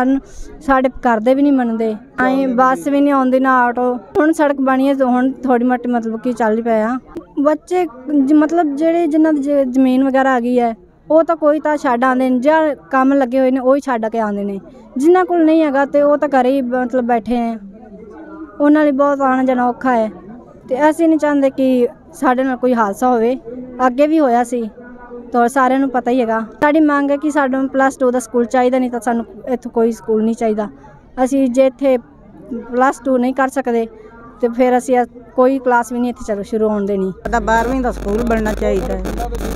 ਸਾਡੇ ਘਰ ਦੇ ਵੀ ਨਹੀਂ ਮੰਨਦੇ। ਅਸੀਂ ਬੱਸ ਵੀ ਨਹੀਂ ਆਉਂਦੀ, ਨਾ ਆਟੋ। ਹੁਣ ਸੜਕ ਬਣੀ ਹੈ, ਹੁਣ ਥੋੜੀ ਮੋਟੀ ਮਤਲਬ ਕਿ ਚੱਲ ਪਏ ਆ ਬੱਚੇ। ਮਤਲਬ ਜਿਹੜੇ ਜਿਨ੍ਹਾਂ ਦੀ ਜ਼ਮੀਨ ਵਗੈਰਾ ਆ ਗਈ ਹੈ ਉਹ ਤਾਂ ਕੋਈ ਤਾਂ ਛੱਡ ਆਉਂਦੇ ਨੇ, ਜਾਂ ਕੰਮ ਲੱਗੇ ਹੋਏ ਨੇ ਉਹ ਹੀ ਛੱਡ ਕੇ ਆਉਂਦੇ ਨੇ। ਜਿਨ੍ਹਾਂ ਕੋਲ ਨਹੀਂ ਹੈਗਾ ਤੇ ਉਹ ਤਾਂ ਘਰੇ ਹੀ ਮਤਲਬ ਬੈਠੇ ਹੈ, ਉਹਨਾਂ ਲਈ ਬਹੁਤ ਆਉਣਾ ਜਾਣਾ ਔਖਾ ਹੈ। ਤੇ ਅਸੀਂ ਨਹੀਂ ਚਾਹੁੰਦੇ ਕਿ ਸਾਡੇ ਨਾਲ ਕੋਈ ਹਾਦਸਾ ਹੋਵੇ, ਅੱਗੇ ਵੀ ਹੋਇਆ ਸੀ ਤਾਂ ਸਾਰਿਆਂ ਨੂੰ ਪਤਾ ਹੀ ਹੈਗਾ। ਸਾਡੀ ਮੰਗ ਹੈ ਕਿ ਸਾਨੂੰ +2 ਦਾ ਸਕੂਲ ਚਾਹੀਦਾ, ਨਹੀਂ ਤਾਂ ਸਾਨੂੰ ਇੱਥੋਂ ਕੋਈ ਸਕੂਲ ਨਹੀਂ ਚਾਹੀਦਾ। ਅਸੀਂ ਜੇ ਇੱਥੇ +2 ਨਹੀਂ ਕਰ ਸਕਦੇ ਤੇ ਫਿਰ ਅਸੀਂ ਕੋਈ ਕਲਾਸ ਵੀ ਨਹੀਂ ਇੱਥੇ ਸ਼ੁਰੂ ਹੋਣ ਦੇਣੀ। ਸਾਡਾ 12ਵੀਂ ਦਾ ਸਕੂਲ ਬਣਨਾ ਚਾਹੀਦਾ ਹੈ।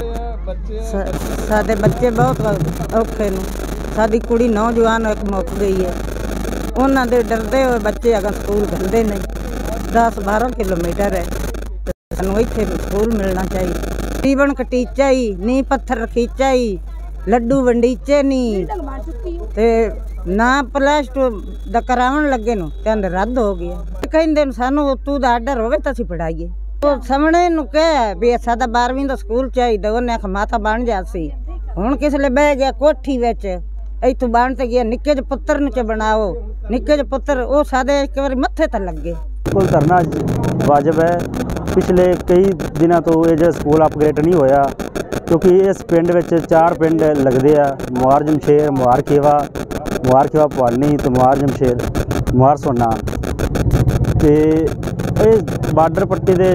ਸਾਡੇ ਬੱਚੇ ਬਹੁਤ ਔਖੇ ਨੇ। ਸਾਡੀ ਕੁੜੀ ਨੌਜਵਾਨ ਇੱਕ ਮੁੱਕ ਗਈ ਹੈ, ਉਹਨਾਂ ਦੇ ਡਰਦੇ ਹੋਏ ਬੱਚੇ ਅਗਰ ਸਕੂਲ ਜਾਂਦੇ ਨੇ। 10-12 ਕਿਲੋਮੀਟਰ ਹੈ, ਸਾਨੂੰ ਇੱਥੇ ਸਕੂਲ ਮਿਲਣਾ ਚਾਹੀਦਾ। ਜੀਵਨ ਕਟੀਚਾ ਹੀ ਨੀ ਪੱਥਰ ਖੀਚਾ ਹੀ, ਲੱਡੂ ਵੰਡੀਚੇ ਨਹੀਂ, ਤੇ ਨਾ +2 ਦਾ ਕਰਾਉਣ ਲੱਗੇ ਨੂੰ ਕਹਿੰਦੇ ਰੱਦ ਹੋ ਗਿਆ। ਕਹਿੰਦੇ ਸਾਨੂੰ ਤੂੰ ਦਾ ਆਰਡਰ ਹੋਵੇ ਤਾਂ ਅਸੀਂ ਪੜਾਈਏ। ਉਹ ਸਾਹਮਣੇ ਨੂੰ ਕਹਿ ਵੀ ਸਾਡਾ 12ਵੀਂ ਦਾ ਸਕੂਲ ਚਾਹੀਦਾ, ਉਹਨੇ ਆਖ ਮਾਤਾ ਬਣ ਜਾ ਸੀ। ਹੁਣ ਕਿਸ ਲਈ ਬਹਿ ਗਿਆ ਕੋਠੀ ਵਿੱਚ, ਇੱਥੋਂ ਬਣ ਤੇ ਗਿਆ ਨਿੱਕੇ ਜਿਹੇ ਪੁੱਤਰ ਨੂੰ ਚ ਬਣਾਓ, ਨਿੱਕੇ ਜਿਹੇ ਪੁੱਤਰ ਉਹ ਸਾਡੇ ਇੱਕ ਵਾਰੀ ਮੱਥੇ ਤੇ ਲੱਗੇ। ਸਕੂਲ ਧਰਨਾ ਵਾਜਬ ਹੈ। ਪਿਛਲੇ ਕਈ ਦਿਨਾਂ ਤੋਂ ਇਹ ਜਿਹੜਾ ਸਕੂਲ ਅਪਗ੍ਰੇਡ ਨਹੀਂ ਹੋਇਆ, ਕਿਉਂਕਿ ਇਸ ਪਿੰਡ ਵਿੱਚ 4 ਪਿੰਡ ਲੱਗਦੇ ਆ, ਮੁਹਾਰ ਜਮਸ਼ੇਰ, ਮੁਹਾਰ ਖੇਵਾ ਭਵਾਨੀ ਤੇ ਮੁਹਾਰ ਜਮਸ਼ੇਰ, ਮੁਹਾਰ ਸੋਨਾ। ਤੇ ਇਹ ਬਾਰਡਰ ਪੱਟੀ ਦੇ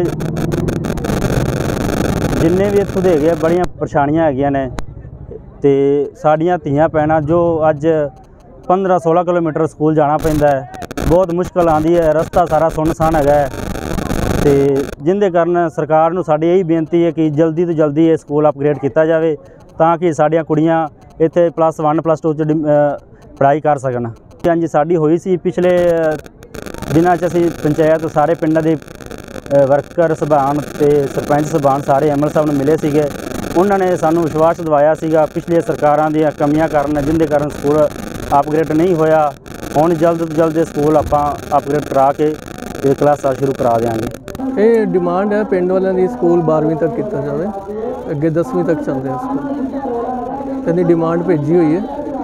ਜਿੰਨੇ ਵੀ ਇੱਥੋਂ ਦੇ ਹੈਗੇ ਬੜੀਆਂ ਪਰੇਸ਼ਾਨੀਆਂ ਹੈਗੀਆਂ ਨੇ। ਤੇ ਸਾਡੀਆਂ ਧੀਆਂ ਭੈਣਾਂ ਜੋ ਅੱਜ 15-16 ਕਿਲੋਮੀਟਰ ਸਕੂਲ ਜਾਣਾ ਪੈਂਦਾ ਹੈ, ਬਹੁਤ ਮੁਸ਼ਕਲ ਆਉਂਦੀ ਹੈ। ਰਸਤਾ ਸਾਰਾ ਸੁੰਨਸਾਨ ਹੈਗਾ ਹੈ ਤੇ ਜਿੰਦੇ ਕਾਰਨ ਸਰਕਾਰ ਨੂੰ ਸਾਡੀ ਇਹੀ ਬੇਨਤੀ ਹੈ ਕਿ ਜਲਦੀ ਤੋਂ ਜਲਦੀ ਇਹ ਸਕੂਲ ਅਪਗ੍ਰੇਡ ਕੀਤਾ ਜਾਵੇ ਤਾਂ ਕਿ ਸਾਡੀਆਂ ਕੁੜੀਆਂ ਇੱਥੇ +1 +2 ਚ ਪੜ੍ਹਾਈ ਕਰ ਸਕਣ। ਹਾਂਜੀ, ਸਾਡੀ ਹੋਈ ਸੀ ਪਿਛਲੇ ਦਿਨਾਂ 'ਚ। ਅਸੀਂ ਪੰਚਾਇਤ ਸਾਰੇ ਪਿੰਡਾਂ ਦੇ ਵਰਕਰ ਸਭਾਨ ਤੇ ਸਰਪੰਚ ਸਭਾਨ ਸਾਰੇ ਐਮਐਲ ਸਾਹਿਬ ਨੂੰ ਮਿਲੇ ਸੀਗੇ। ਉਹਨਾਂ ਨੇ ਸਾਨੂੰ ਵਿਸ਼ਵਾਸ ਦਿਵਾਇਆ ਸੀਗਾ ਪਿਛਲੇ ਸਰਕਾਰਾਂ ਦੀਆਂ ਕਮੀਆਂ ਕਾਰਨ ਜਿੰਦੇ ਕਾਰਨ ਸਕੂਲ ਅਪਗ੍ਰੇਡ ਨਹੀਂ ਹੋਇਆ। ਹੁਣ ਜਲਦ ਤੋਂ ਜਲਦ ਸਕੂਲ ਆਪਾਂ ਅਪਗ੍ਰੇਡ ਕਰਾ ਕੇ ਇਹ ਕਲਾਸਾਂ ਸ਼ੁਰੂ ਕਰਾ ਦਿਆਂਗੇ। ਇਹ ਡਿਮਾਂਡ ਹੈ ਪਿੰਡ ਵਾਲਿਆਂ ਦੀ, ਸਕੂਲ 12ਵੀਂ ਤੱਕ ਕੀਤਾ ਜਾਵੇ, ਅੱਗੇ 10ਵੀਂ ਤੱਕ ਚੱਲਦੇ ਆ ਸਕੂਲ। ਇਹਦੀ ਡਿਮਾਂਡ ਭੇਜੀ ਹੋਈ ਹੈ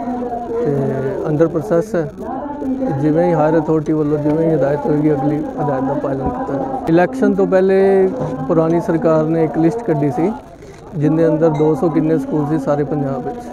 ਤੇ ਅੰਡਰ ਪ੍ਰੋਸੈਸ ਹੈ। ਜਿਵੇਂ ਹੀ ਹਾਇਰ ਅਥਾਰਟੀ ਵੱਲੋਂ ਜਿਵੇਂ ਹੀ ਹਦਾਇਤ ਹੋਏਗੀ ਅਗਲੀ ਹਦਾਇਤ ਦਾ ਪਾਲਣ ਕੀਤਾ ਜਾਵੇ। ਇਲੈਕਸ਼ਨ ਤੋਂ ਪਹਿਲੇ ਪੁਰਾਣੀ ਸਰਕਾਰ ਨੇ ਇੱਕ ਲਿਸਟ ਕੱਢੀ ਸੀ ਜਿਹਦੇ ਅੰਦਰ 200 ਕਿੰਨੇ ਸਕੂਲ ਸੀ ਸਾਰੇ ਪੰਜਾਬ ਵਿੱਚ।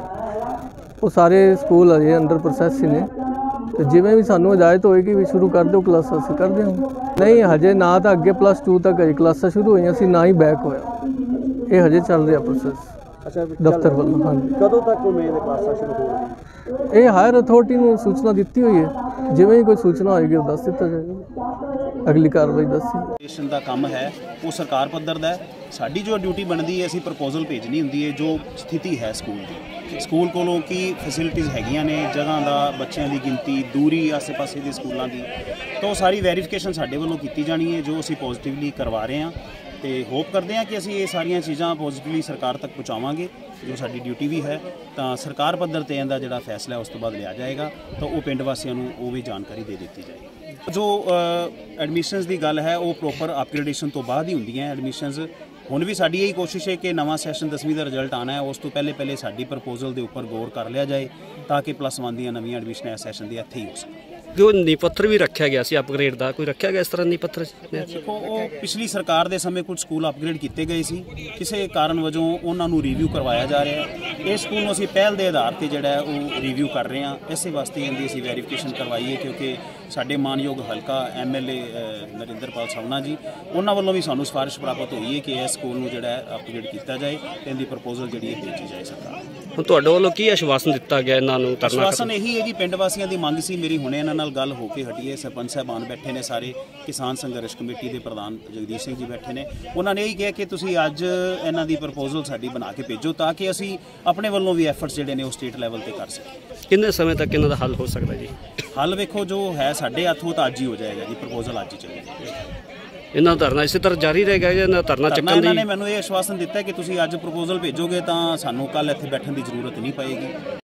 ਉਹ ਸਾਰੇ ਸਕੂਲ ਅਜੇ ਅੰਡਰ ਪ੍ਰੋਸੈਸ ਹੀ ਨੇ ਤੇ ਜਿਵੇਂ ਵੀ ਸਾਨੂੰ ਹਦਾਇਤ ਹੋਏਗੀ ਵੀ ਸ਼ੁਰੂ ਕਰ ਦਿਓ ਕਲਾਸਾਂ, ਅਸੀਂ ਕਰ ਦਿਆਂਗੇ। ਨਹੀਂ, ਹਜੇ ਨਾ ਤਾਂ ਅੱਗੇ +2 ਤੱਕ ਅਜੇ ਕਲਾਸਾਂ ਸ਼ੁਰੂ ਹੋਈਆਂ ਸੀ, ਨਾ ਹੀ ਬੈਕ ਹੋਇਆ। ਇਹ ਹਜੇ ਚੱਲ ਰਿਹਾ ਪ੍ਰੋਸੈਸ ਦਫ਼ਤਰ ਵੱਲੋਂ। ਹਾਂਜੀ, ਕਦੋਂ ਤੱਕ ਉਮੀਦ ਹੈ ਕਲਾਸਾਂ ਸ਼ੁਰੂ ਹੋਣਗੀਆਂ? ਇਹ ਹਾਇਰ ਅਥਾਰਟੀ ਨੂੰ ਸੂਚਨਾ ਦਿੱਤੀ ਹੋਈ ਹੈ। ਜਿਵੇਂ ਹੀ ਕੋਈ ਸੂਚਨਾ ਹੋਏਗੀ ਉਹ ਦੱਸ ਦਿੱਤਾ ਜਾਏਗਾ, ਅਗਲੀ ਕਾਰਵਾਈ ਦੱਸੀ। ਦਾ ਕੰਮ ਹੈ ਉਹ ਸਰਕਾਰ ਪੱਧਰ ਦਾ ਹੈ। ਸਾਡੀ ਜੋ ਡਿਊਟੀ ਬਣਦੀ ਹੈ ਅਸੀਂ ਪ੍ਰਪੋਜ਼ਲ ਭੇਜਣੀ ਹੁੰਦੀ ਹੈ ਜੋ ਸਥਿਤੀ ਹੈ ਸਕੂਲ ਦੀ, ਸਕੂਲ ਕੋਲੋਂ ਕੀ ਫੈਸਿਲਿਟੀਜ਼ ਹੈਗੀਆਂ ਨੇ, ਜਗ੍ਹਾ ਦਾ, ਬੱਚਿਆਂ ਦੀ ਗਿਣਤੀ, ਦੂਰੀ ਆਸੇ-ਪਾਸੇ ਦੇ ਸਕੂਲਾਂ ਦੀ, ਤਾਂ ਉਹ ਸਾਰੀ ਵੈਰੀਫਿਕੇਸ਼ਨ ਸਾਡੇ ਵੱਲੋਂ ਕੀਤੀ ਜਾਣੀ ਹੈ ਜੋ ਅਸੀਂ ਪੋਜ਼ਿਟਿਵਲੀ ਕਰਵਾ ਰਹੇ ਹਾਂ। ਤੇ ਹੋਪ ਕਰਦੇ ਹਾਂ ਕਿ ਅਸੀਂ ਇਹ ਸਾਰੀਆਂ ਚੀਜ਼ਾਂ ਪੋਜ਼ਿਟਿਵਲੀ ਸਰਕਾਰ ਤੱਕ ਪਹੁੰਚਾਵਾਂਗੇ ਜੋ ਸਾਡੀ ਡਿਊਟੀ ਵੀ ਹੈ। ਤਾਂ ਸਰਕਾਰ ਪੱਧਰ ਤੇ ਇਹਦਾ ਜਿਹੜਾ ਫੈਸਲਾ ਉਸ ਤੋਂ ਬਾਅਦ ਲਿਆ ਜਾਏਗਾ ਤਾਂ ਉਹ ਪਿੰਡ ਵਾਸੀਆਂ ਨੂੰ ਉਹ ਵੀ ਜਾਣਕਾਰੀ ਦੇ ਦਿੱਤੀ ਜਾਏਗੀ। ਜੋ ਐਡਮਿਸ਼ਨਸ ਦੀ ਗੱਲ ਹੈ ਉਹ ਪ੍ਰੋਪਰ ਅਪਗ੍ਰੇਡੇਸ਼ਨ ਤੋਂ ਬਾਅਦ ਹੀ ਹੁੰਦੀਆਂ ਐਡਮਿਸ਼ਨਸ। ਹੁਣ ਵੀ ਸਾਡੀ ਇਹੀ ਕੋਸ਼ਿਸ਼ ਹੈ ਕਿ ਨਵਾਂ ਸੈਸ਼ਨ 10ਵੀਂ ਦਾ ਰਿਜ਼ਲਟ ਆਉਣਾ ਹੈ, ਉਸ ਤੋਂ ਪਹਿਲੇ ਸਾਡੀ ਪ੍ਰਪੋਜ਼ਲ ਦੇ ਉੱਪਰ ਗੌਰ ਕਰ ਲਿਆ ਜਾਏ ਤਾਂ ਕਿ +1 ਦੀਆਂ ਨਵੀਆਂ ਐਡਮਿਸ਼ਨਾਂ ਇਸ ਸੈਸ਼ਨ ਦੇ ਇੱਥੇ ਹੀ ਹੋ ਸਕਣ। ਜੋ ਨੀਂਹ ਪੱਥਰ ਵੀ ਰੱਖਿਆ ਗਿਆ ਸੀ ਅਪਗ੍ਰੇਡ ਦਾ, ਕੋਈ ਰੱਖਿਆ ਗਿਆ ਇਸ ਤਰ੍ਹਾਂ ਨੀਂਹ ਪੱਥਰ? ਦੇਖੋ, ਉਹ ਪਿਛਲੀ ਸਰਕਾਰ ਦੇ ਸਮੇਂ ਕੁਝ ਸਕੂਲ ਅਪਗ੍ਰੇਡ ਕੀਤੇ ਗਏ ਸੀ, ਕਿਸੇ ਕਾਰਨ ਵਜੋਂ ਉਹਨਾਂ ਨੂੰ ਰਿਵਿਊ ਕਰਵਾਇਆ ਜਾ ਰਿਹਾ ਹੈ। ਇਸ ਸਕੂਲ ਨੂੰ ਅਸੀਂ ਪਹਿਲ ਦੇ ਆਧਾਰ ਤੇ ਜਿਹੜਾ ਹੈ ਉਹ ਰਿਵਿਊ ਕਰ ਰਹੇ ਹਾਂ। ਇਸੇ ਵਾਸਤੇ ਇਹਦੀ ਅਸੀਂ ਵੈਰੀਫਿਕੇਸ਼ਨ ਕਰਵਾਈਏ ਕਿਉਂਕਿ ਸਾਡੇ ਮਾਨਯੋਗ ਹਲਕਾ MLA ਨਰਿੰਦਰਪਾਲ ਸਵਨਾ ਜੀ, ਉਹਨਾਂ ਵੱਲੋਂ ਵੀ ਸਾਨੂੰ ਸਿਫਾਰਿਸ਼ ਪ੍ਰਾਪਤ ਹੋਈ ਹੈ ਕਿ ਇਸ ਸਕੂਲ ਨੂੰ ਜਿਹੜਾ ਹੈ ਅਪਗ੍ਰੇਡ ਕੀਤਾ ਜਾਏ ਤੇ ਇਹਦੀ ਪ੍ਰਪੋਜ਼ਲ ਜਿਹੜੀ ਹੈ ਭੇਜੀ ਜਾਏ ਸਰਕਾਰ ਨੂੰ। ਹੁਣ ਤੁਹਾਡੇ ਵੱਲੋਂ ਕੀ ਆਸ਼ਵਾਸਨ ਦਿੱਤਾ ਗਿਆ ਇਹਨਾਂ ਨੂੰ? ਆਸ਼ਵਾਸਨ ਇਹੀ ਹੈ ਜੀ, ਪਿੰਡ ਵਾਸੀਆਂ ਦੀ ਮੰਗ ਸੀ ਮੇਰੀ, ਹੁਣੇ ਇਹਨਾਂ ਨਾਲ ਗੱਲ ਹੋ ਕੇ ਹਟੀ ਹੈ। ਸਰਪੰਚ ਸਾਹਿਬਾਨ ਬੈਠੇ ਨੇ, ਸਾਰੇ ਕਿਸਾਨ ਸੰਘਰਸ਼ ਕਮੇਟੀ ਦੇ ਪ੍ਰਧਾਨ ਜਗਦੀਸ਼ ਸਿੰਘ ਜੀ ਬੈਠੇ ਨੇ। ਉਹਨਾਂ ਨੇ ਇਹੀ ਕਿਹਾ ਕਿ ਤੁਸੀਂ ਅੱਜ ਇਹਨਾਂ ਦੀ ਪ੍ਰਪੋਜ਼ਲ ਸਾਡੀ ਬਣਾ ਕੇ ਭੇਜੋ ਤਾਂ ਕਿ ਅਸੀਂ ਆਪਣੇ ਵੱਲੋਂ ਵੀ ਐਫਰਟਸ ਜਿਹੜੇ ਨੇ ਉਹ ਸਟੇਟ ਲੈਵਲ ਤੇ ਕਰ ਸਕੀਏ। ਕਿੰਨੇ ਸਮੇਂ ਤੱਕ ਇਹਨਾਂ ਦਾ ਹੱਲ ਹੋ ਸਕਦਾ ਜੀ? ਹੱਲ ਵੇਖੋ ਜੋ ਹੈ ਸਾਡੇ ਹੱਥੋਂ ਤਾਂ ਅੱਜ ਹੀ ਹੋ ਜਾਏਗਾ ਜੀ, ਪ੍ਰਪੋਜ਼ਲ ਅੱਜ ਹੀ ਚੱਲੇਗੀ। ਇਹਨਾਂ ਦਾ ਧਰਨਾ ਇਸੇ ਤਰ੍ਹਾਂ ਜਾਰੀ ਰਹੇਗਾ ਜਾਂ ਇਹਨਾਂ ਧਰਨਾ ਚੱਕਣ ਦੀ? ਇਹਨਾਂ ਨੇ ਮੈਨੂੰ ਇਹ ਆਸ਼ਵਾਸਨ ਦਿੱਤਾ ਕਿ ਤੁਸੀਂ ਅੱਜ ਪ੍ਰਪੋਜ਼ਲ ਭੇਜੋਗੇ ਤਾਂ ਸਾਨੂੰ ਕੱਲ ਇੱਥੇ ਬੈਠਣ ਦੀ ਜ਼ਰੂਰਤ ਨਹੀਂ ਪਏਗੀ।